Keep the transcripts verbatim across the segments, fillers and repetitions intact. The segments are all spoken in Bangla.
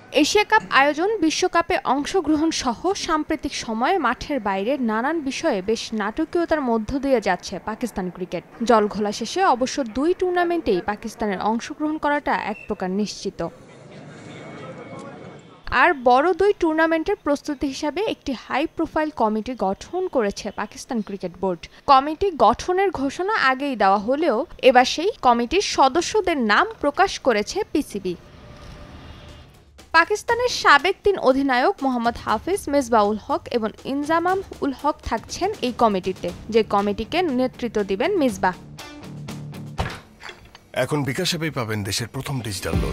এশিয়া কাপ আয়োজন, বিশ্বকাপে অংশগ্রহণ সহ সাম্প্রতিক সময়ে মাঠের বাইরে নানান বিষয়ে বেশ নাটকীয়তার মধ্য দিয়ে যাচ্ছে পাকিস্তান ক্রিকেট। জলঘোলা শেষে অবশ্য দুই টুর্নামেন্টেই পাকিস্তানের অংশগ্রহণ করাটা এক প্রকার নিশ্চিত। আর বড় দুই টুর্নামেন্টের প্রস্তুতি হিসাবে একটি হাই প্রোফাইল কমিটি গঠন করেছে পাকিস্তান ক্রিকেট বোর্ড। কমিটি গঠনের ঘোষণা আগেই দেওয়া হলেও এবার সেই কমিটির সদস্যদের নাম প্রকাশ করেছে পিসিবি। পাকিস্তানের সাবেক তিন অধিনায়ক মোহাম্মদ হাফিজ, মিসবাহ-উল-হক এবং ইনজামাম-উল-হক থাকছেন এই কমিটিতে, যে কমিটিকে নেতৃত্ব দিবেন মিসবাহ। এখন বিকাশ অ্যাপেই পাবেন দেশের প্রথম ডিজিটাল লোন।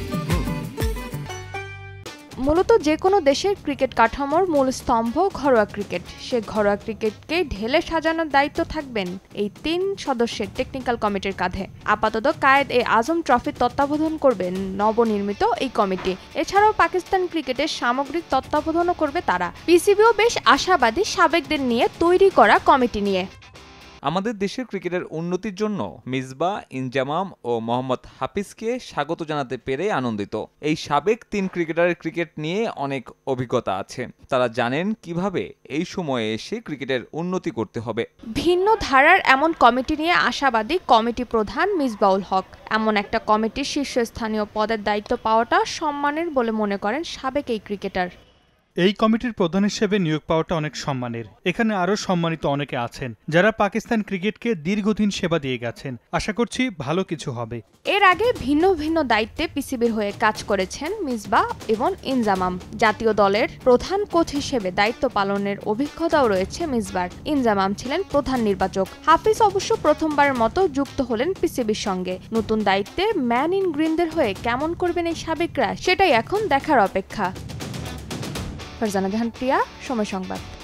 মূলত যে কোনো দেশের ক্রিকেট কাঠামোর মূল স্তম্ভ ঘরোয়া ক্রিকেট। সে ঘরোয়া ক্রিকেটকে ঢেলে সাজানোর দায়িত্ব থাকবেন এই তিন সদস্যের টেকনিক্যাল কমিটির কাঁধে। আপাতত কায়েদ এ আজম ট্রফির তত্ত্বাবধান করবেন নবনির্মিত এই কমিটি। এছাড়াও পাকিস্তান ক্রিকেটের সামগ্রিক তত্ত্বাবধানও করবে তারা। পিসিবিও বেশ আশাবাদী সাবেকদের নিয়ে তৈরি করা কমিটি নিয়ে। আমাদের দেশের ক্রিকেটের উন্নতির জন্য মিসবাহ, ইনজামাম ও মোহাম্মদ হাফিজকে স্বাগত জানাতে পেরে আনন্দিত। এই সাবেক তিন ক্রিকেটারের ক্রিকেট নিয়ে অনেক অভিজ্ঞতা আছে। তারা জানেন কিভাবে এই সময়ে এসে ক্রিকেটের উন্নতি করতে হবে। ভিন্ন ধারার এমন কমিটি নিয়ে আশাবাদী কমিটি প্রধান মিসবাহ-উল-হক। এমন একটা কমিটির শীর্ষস্থানীয় পদের দায়িত্ব পাওয়াটা সম্মানের বলে মনে করেন সাবেক এই ক্রিকেটার। এই কমিটির প্রধান হিসেবে নিয়োগ পাওয়াটা অনেক সম্মানের। এখানে আরও সম্মানিত অনেকে আছেন যারা পাকিস্তান ক্রিকেটকে দীর্ঘদিন সেবা দিয়ে গেছেন। আশা করছি ভালো কিছু হবে। এর আগে ভিন্ন ভিন্ন দায়িত্বে পিসিবির হয়ে কাজ করেছেন মিসবাহ এবং ইনজামাম। জাতীয় দলের প্রধান কোচ হিসেবে দায়িত্ব পালনের অভিজ্ঞতাও রয়েছে মিসবাহর। ইনজামাম ছিলেন প্রধান নির্বাচক। হাফিজ অবশ্য প্রথমবারের মতো যুক্ত হলেন পিসিবির সঙ্গে। নতুন দায়িত্বে ম্যান ইন গ্রিনদের হয়ে কেমন করবেন এই সাবেকরা, সেটাই এখন দেখার অপেক্ষা। ফারজানা জাহান প্রিয়া, সময় সংবাদ।